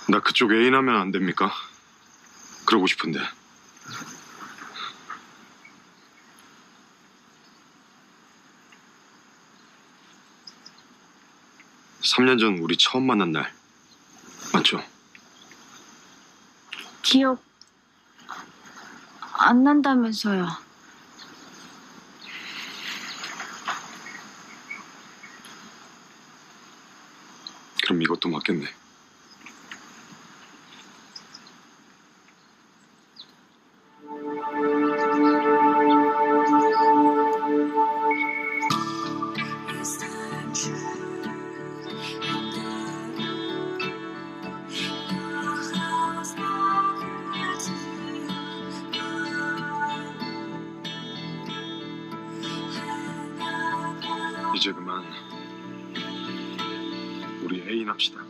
나 그쪽 애인 하면 안 됩니까? 그러고 싶은데. (3년) 전 우리 처음 만난 날 맞죠? 기억 안 난다면서요. 그럼 이것도 맞겠네. 이제 그만 우리 애인 합시다.